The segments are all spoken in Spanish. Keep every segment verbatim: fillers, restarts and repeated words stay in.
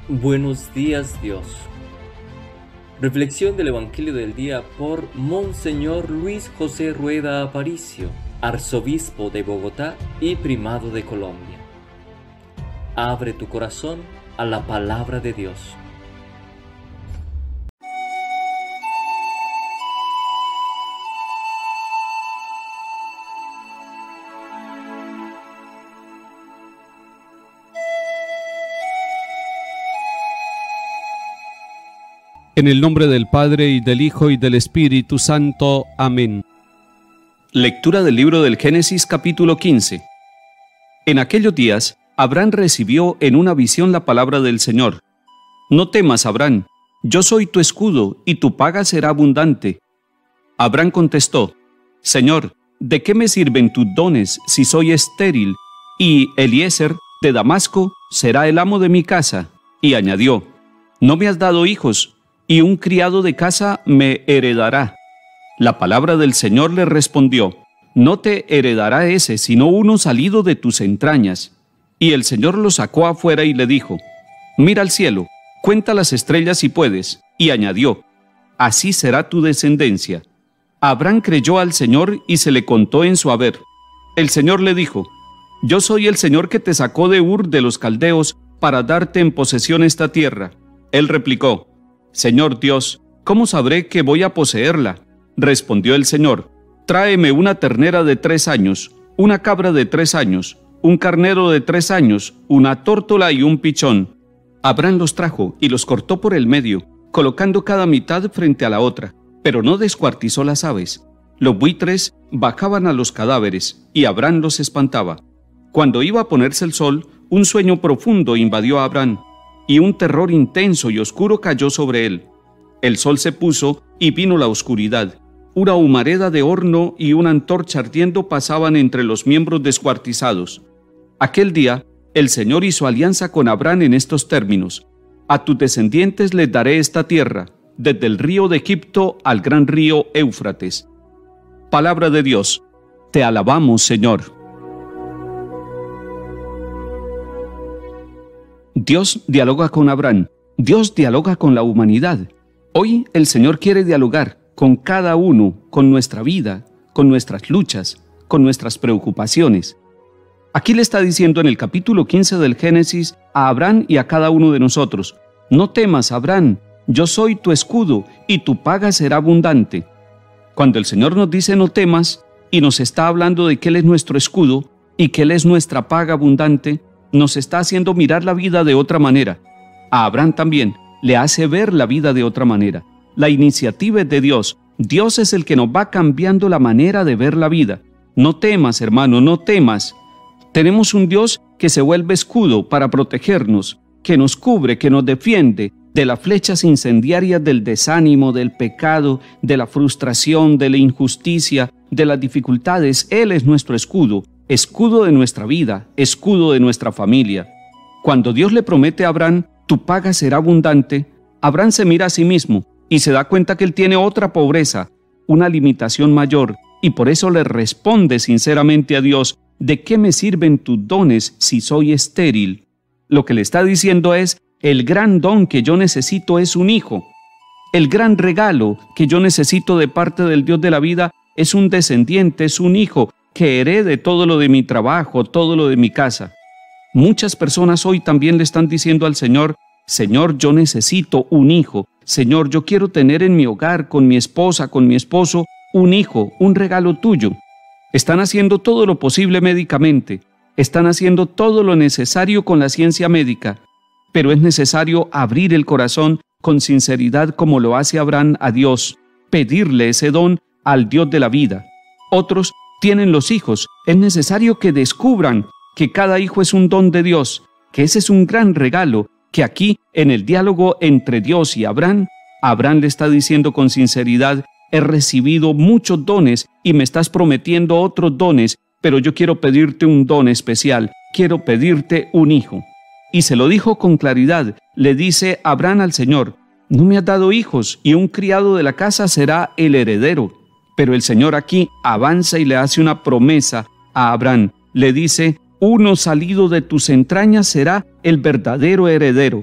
Buenos días, Dios. Reflexión del Evangelio del día por Monseñor Luis José Rueda Aparicio, arzobispo de Bogotá y primado de Colombia. Abre tu corazón a la palabra de Dios. En el nombre del Padre, y del Hijo, y del Espíritu Santo. Amén. Lectura del libro del Génesis, capítulo quince. En aquellos días, Abraham recibió en una visión la palabra del Señor. No temas, Abraham, yo soy tu escudo, y tu paga será abundante. Abraham contestó, Señor, ¿de qué me sirven tus dones si soy estéril? Y Eliezer, de Damasco, será el amo de mi casa. Y añadió, no me has dado hijos, y un criado de casa me heredará. La palabra del Señor le respondió, no te heredará ese, sino uno salido de tus entrañas. Y el Señor lo sacó afuera y le dijo, mira al cielo, cuenta las estrellas si puedes. Y añadió, así será tu descendencia. Abraham creyó al Señor y se le contó en su haber. El Señor le dijo, yo soy el Señor que te sacó de Ur de los Caldeos para darte en posesión esta tierra. Él replicó, Señor Dios, ¿cómo sabré que voy a poseerla? Respondió el Señor, tráeme una ternera de tres años, una cabra de tres años, un carnero de tres años, una tórtola y un pichón. Abraham los trajo y los cortó por el medio, colocando cada mitad frente a la otra, pero no descuartizó las aves. Los buitres bajaban a los cadáveres, y Abraham los espantaba. Cuando iba a ponerse el sol, un sueño profundo invadió a Abraham, y un terror intenso y oscuro cayó sobre él. El sol se puso y vino la oscuridad. Una humareda de horno y una antorcha ardiendo pasaban entre los miembros descuartizados. Aquel día, el Señor hizo alianza con Abraham en estos términos: a tus descendientes les daré esta tierra, desde el río de Egipto al gran río Éufrates. Palabra de Dios. Te alabamos, Señor. Dios dialoga con Abraham, Dios dialoga con la humanidad. Hoy el Señor quiere dialogar con cada uno, con nuestra vida, con nuestras luchas, con nuestras preocupaciones. Aquí le está diciendo en el capítulo quince del Génesis a Abraham y a cada uno de nosotros, no temas, Abraham, yo soy tu escudo y tu paga será abundante. Cuando el Señor nos dice no temas y nos está hablando de que Él es nuestro escudo y que Él es nuestra paga abundante, nos está haciendo mirar la vida de otra manera. A Abraham también le hace ver la vida de otra manera. La iniciativa es de Dios. Dios es el que nos va cambiando la manera de ver la vida. No temas, hermano, no temas. Tenemos un Dios que se vuelve escudo para protegernos, que nos cubre, que nos defiende de las flechas incendiarias del desánimo, del pecado, de la frustración, de la injusticia, de las dificultades. Él es nuestro escudo. Escudo de nuestra vida, escudo de nuestra familia. Cuando Dios le promete a Abraham, tu paga será abundante, Abraham se mira a sí mismo y se da cuenta que él tiene otra pobreza, una limitación mayor, y por eso le responde sinceramente a Dios, ¿de qué me sirven tus dones si soy estéril? Lo que le está diciendo es, el gran don que yo necesito es un hijo. El gran regalo que yo necesito de parte del Dios de la vida es un descendiente, es un hijo, que herede todo lo de mi trabajo, todo lo de mi casa. Muchas personas hoy también le están diciendo al Señor, Señor, yo necesito un hijo. Señor, yo quiero tener en mi hogar, con mi esposa, con mi esposo, un hijo, un regalo tuyo. Están haciendo todo lo posible médicamente, están haciendo todo lo necesario con la ciencia médica, pero es necesario abrir el corazón con sinceridad como lo hace Abraham a Dios, pedirle ese don al Dios de la vida. Otros tienen los hijos, es necesario que descubran que cada hijo es un don de Dios, que ese es un gran regalo, que aquí en el diálogo entre Dios y Abraham, Abraham le está diciendo con sinceridad, he recibido muchos dones y me estás prometiendo otros dones, pero yo quiero pedirte un don especial, quiero pedirte un hijo. Y se lo dijo con claridad, le dice Abraham al Señor, no me has dado hijos y un criado de la casa será el heredero. Pero el Señor aquí avanza y le hace una promesa a Abraham. Le dice, uno salido de tus entrañas será el verdadero heredero.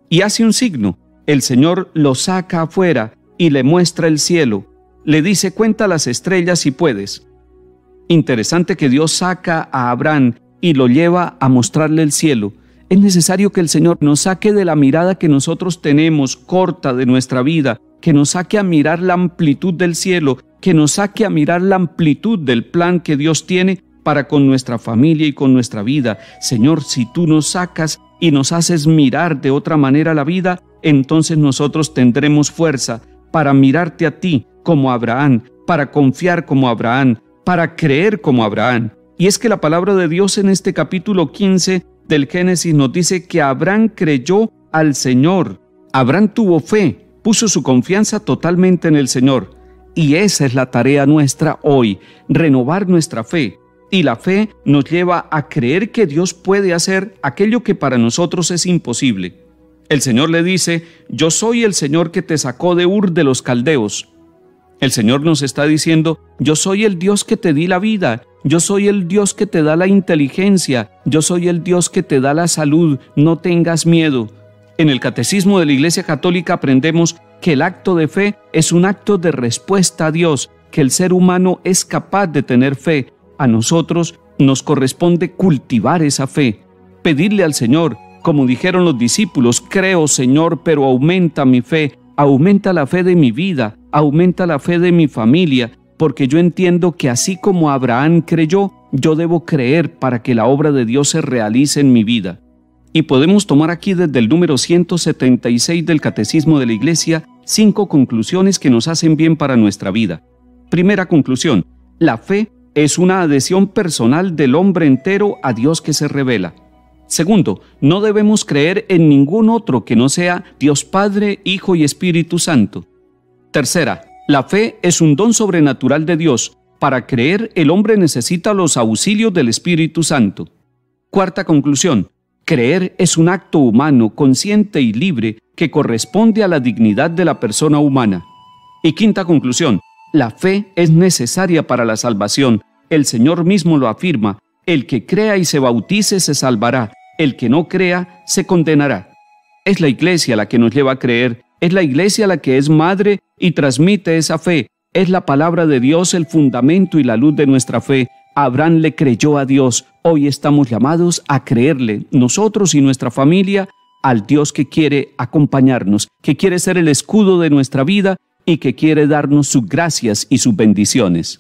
y hace un signo. El Señor lo saca afuera y le muestra el cielo. Le dice: cuenta las estrellas si puedes. Interesante que Dios saca a Abraham y lo lleva a mostrarle el cielo. Es necesario que el Señor nos saque de la mirada que nosotros tenemos corta de nuestra vida, que nos saque a mirar la amplitud del cielo, que nos saque a mirar la amplitud del plan que Dios tiene para con nuestra familia y con nuestra vida. Señor, si tú nos sacas y nos haces mirar de otra manera la vida, entonces nosotros tendremos fuerza para mirarte a ti como Abraham, para confiar como Abraham, para creer como Abraham. Y es que la palabra de Dios en este capítulo quince del Génesis nos dice que Abraham creyó al Señor. Abraham tuvo fe, puso su confianza totalmente en el Señor. Y esa es la tarea nuestra hoy, renovar nuestra fe. Y la fe nos lleva a creer que Dios puede hacer aquello que para nosotros es imposible. El Señor le dice: yo soy el Señor que te sacó de Ur de los Caldeos. El Señor nos está diciendo: yo soy el Dios que te di la vida, yo soy el Dios que te da la inteligencia, yo soy el Dios que te da la salud, no tengas miedo. En el Catecismo de la Iglesia Católica aprendemos que el acto de fe es un acto de respuesta a Dios, que el ser humano es capaz de tener fe. A nosotros nos corresponde cultivar esa fe, pedirle al Señor, como dijeron los discípulos: creo, Señor, pero aumenta mi fe, aumenta la fe de mi vida, aumenta la fe de mi familia, porque yo entiendo que así como Abraham creyó, yo debo creer para que la obra de Dios se realice en mi vida. Y podemos tomar aquí desde el número ciento setenta y seis del Catecismo de la Iglesia cinco conclusiones que nos hacen bien para nuestra vida. Primera conclusión: la fe es una adhesión personal del hombre entero a Dios que se revela. Segundo, no debemos creer en ningún otro que no sea Dios Padre, Hijo y Espíritu Santo. Tercera, la fe es un don sobrenatural de Dios. Para creer, el hombre necesita los auxilios del Espíritu Santo. Cuarta conclusión, creer es un acto humano, consciente y libre que corresponde a la dignidad de la persona humana. Y quinta conclusión, la fe es necesaria para la salvación. El Señor mismo lo afirma: el que crea y se bautice se salvará, el que no crea se condenará. Es la Iglesia la que nos lleva a creer, es la Iglesia la que es madre y transmite esa fe, es la palabra de Dios el fundamento y la luz de nuestra fe. Abraham le creyó a Dios, hoy estamos llamados a creerle, nosotros y nuestra familia, al Dios que quiere acompañarnos, que quiere ser el escudo de nuestra vida y que quiere darnos sus gracias y sus bendiciones.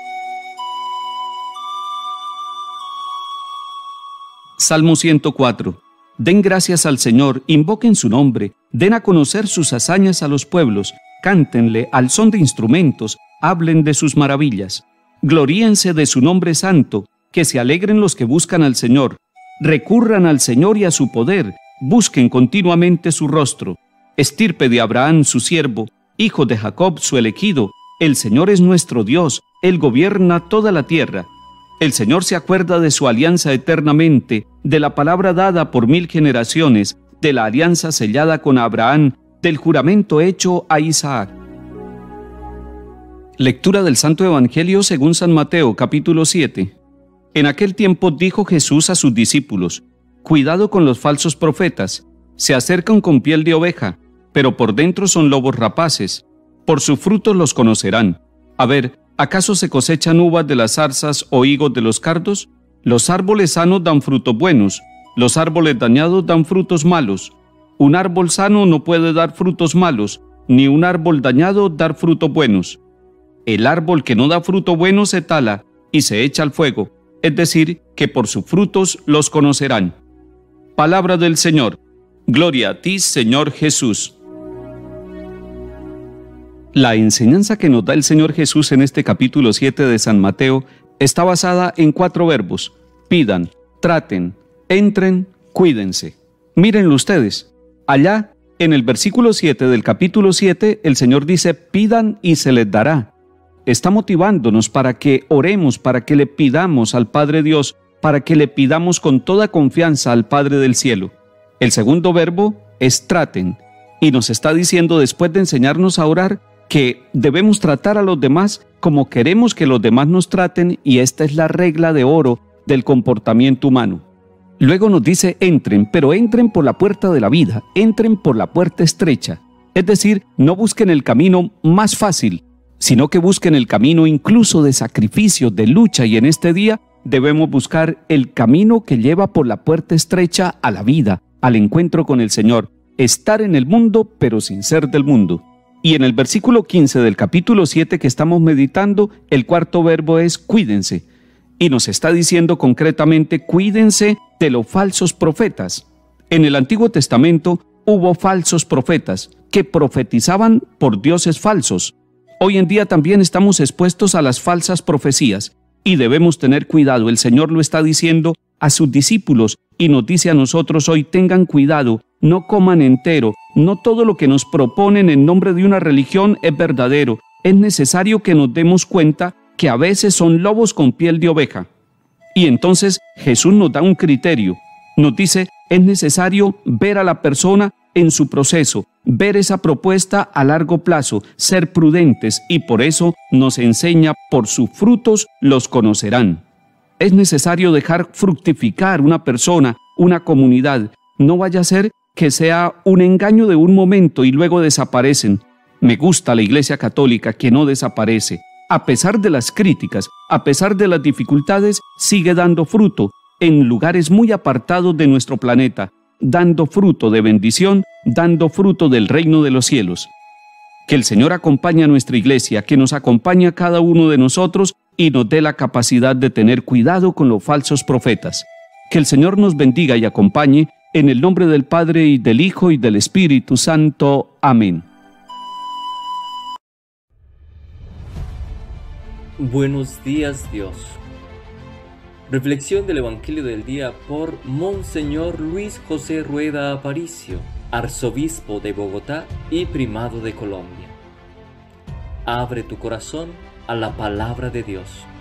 Salmo ciento cuatro. Den gracias al Señor, invoquen su nombre, den a conocer sus hazañas a los pueblos, cántenle al son de instrumentos, hablen de sus maravillas. Gloríense de su nombre santo, que se alegren los que buscan al Señor. Recurran al Señor y a su poder, busquen continuamente su rostro. Estirpe de Abraham su siervo, hijo de Jacob su elegido, el Señor es nuestro Dios, Él gobierna toda la tierra. El Señor se acuerda de su alianza eternamente, de la palabra dada por mil generaciones, de la alianza sellada con Abraham, del juramento hecho a Isaac. Lectura del Santo Evangelio según San Mateo, capítulo siete. En aquel tiempo dijo Jesús a sus discípulos: cuidado con los falsos profetas, se acercan con piel de oveja, pero por dentro son lobos rapaces. Por sus frutos los conocerán. A ver, ¿acaso se cosechan uvas de las zarzas o higos de los cardos? Los árboles sanos dan frutos buenos, los árboles dañados dan frutos malos. Un árbol sano no puede dar frutos malos, ni un árbol dañado dar frutos buenos. El árbol que no da fruto bueno se tala y se echa al fuego, es decir, que por sus frutos los conocerán. Palabra del Señor. Gloria a ti, Señor Jesús. La enseñanza que nos da el Señor Jesús en este capítulo siete de San Mateo está basada en cuatro verbos: pidan, traten, entren, cuídense. Mírenlo ustedes. Allá, en el versículo siete del capítulo siete, el Señor dice: pidan y se les dará. Está motivándonos para que oremos, para que le pidamos al Padre Dios, para que le pidamos con toda confianza al Padre del cielo. El segundo verbo es traten, y nos está diciendo, después de enseñarnos a orar, que debemos tratar a los demás como queremos que los demás nos traten, y esta es la regla de oro del comportamiento humano. Luego nos dice entren, pero entren por la puerta de la vida, entren por la puerta estrecha. Es decir, no busquen el camino más fácil, sino que busquen el camino incluso de sacrificio, de lucha, y en este día debemos buscar el camino que lleva por la puerta estrecha a la vida, al encuentro con el Señor, estar en el mundo pero sin ser del mundo. Y en el versículo quince del capítulo siete que estamos meditando, el cuarto verbo es cuídense, y nos está diciendo concretamente cuídense de los falsos profetas. En el Antiguo Testamento hubo falsos profetas que profetizaban por dioses falsos. Hoy en día también estamos expuestos a las falsas profecías y debemos tener cuidado. El Señor lo está diciendo a sus discípulos y nos dice a nosotros hoy: tengan cuidado, no coman entero, no todo lo que nos proponen en nombre de una religión es verdadero. Es necesario que nos demos cuenta que a veces son lobos con piel de oveja. Y entonces Jesús nos da un criterio, nos dice: es necesario ver a la persona en su proceso, ver esa propuesta a largo plazo, ser prudentes, y por eso nos enseña: por sus frutos los conocerán. Es necesario dejar fructificar una persona, una comunidad. No vaya a ser que sea un engaño de un momento y luego desaparecen. Me gusta la Iglesia Católica, que no desaparece. A pesar de las críticas, a pesar de las dificultades, sigue dando fruto en lugares muy apartados de nuestro planeta, dando fruto de bendición, dando fruto del reino de los cielos. Que el Señor acompañe a nuestra Iglesia, que nos acompañe a cada uno de nosotros y nos dé la capacidad de tener cuidado con los falsos profetas. Que el Señor nos bendiga y acompañe, en el nombre del Padre, y del Hijo, y del Espíritu Santo. Amén. Buenos días, Dios. Reflexión del Evangelio del día por Monseñor Luis José Rueda Aparicio, arzobispo de Bogotá y primado de Colombia. Abre tu corazón a la palabra de Dios.